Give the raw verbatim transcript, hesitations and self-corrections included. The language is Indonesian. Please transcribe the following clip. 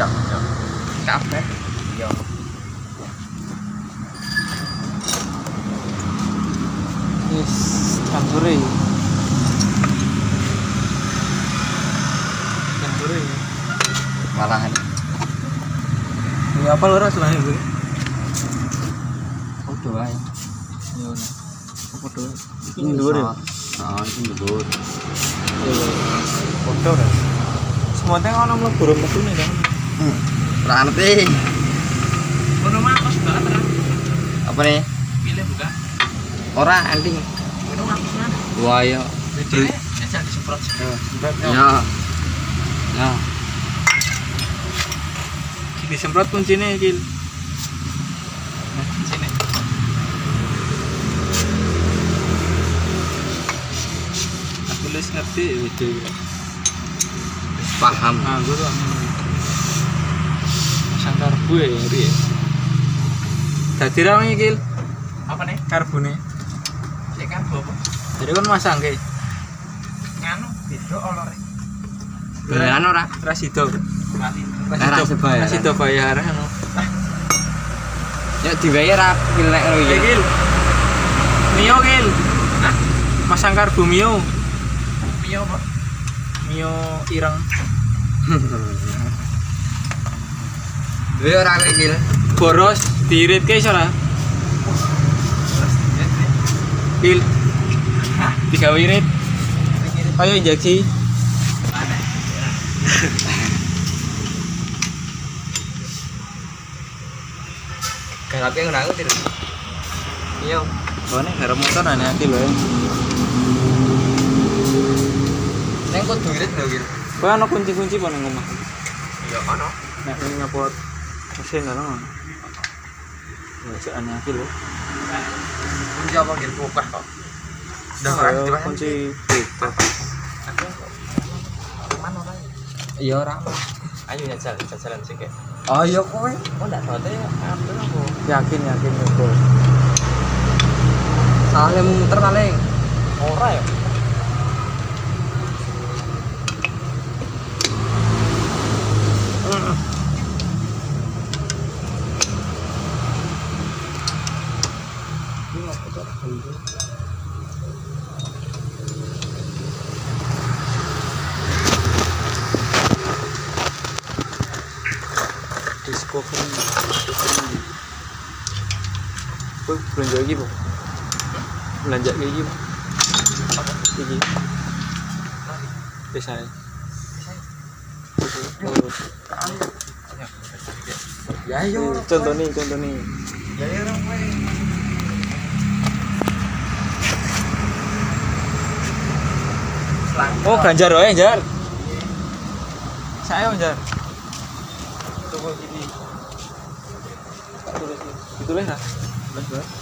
tak. Kabeh. Iya. Yes, campuri. Campuri. Malahan. Ya apa lho rasane iki? Oh, doa ya. Ya ora. Apa doa? Ini dhuwur ya? Heeh, ini dhuwur. Foto ora. Semonte ono mlebu metune kan. Hmm. Ora ngerti. Ono mah pas banget ra. Apa nih? Pilih buka. Ora anting. Ono langsung ana. Wah, ya. Bedine jajal disemprot. Ya. Ya. Disemprot kuncine iki. Nah, sini. Aku les ngerti video. Paham. Nah, gue tuh masang karbu ya, Ri. Dadi ra iki. Apa nih? Karbone. Sik karbu apa? Jadi kan masang ke. Nganu beda olore. Beneran ora? Ra sido. Ra sido bayar. Ra sido bayar anu. Ya dibayar ra pilek ngono iki. Gil. Mio Gil. Hah? Masang karbu Mio. Mio apa? Mio ireng. Duwe ora kowe iki. Boros diirit ke iso ra? Gil. Digawe irit. Ayo injeksi. Garape ngono aku tiru. Iya. Bone garap motor ane ati lho. Neng kudu irit lho, Gil. Kowe ana kunci-kunci apa ning omah? Ya ono. Nek ning nyopot mesin ngono. Ya cek ane ati lho. Kunci apa Gil buka kok. Sudah ora Ayo, diwahan. kunci itu. Mana ora? Iya ora. Ayo jajal, jajalan sik. Oh iya kowe. Oh ndak sote ambil aku. Yakin yakin betul. Salah muter paling. Ora ya. Discovery. Kok belanja lagi, Bu? Belanja kayak gini. Apa? Iki. Bisa. Ya yo. Contoh nih, contoh nih. Ya yo ora kowe. Oh, Ganjar wae, Jar. Saya, Jar. Coba gini. Tulis, ditulis lah. Tulis,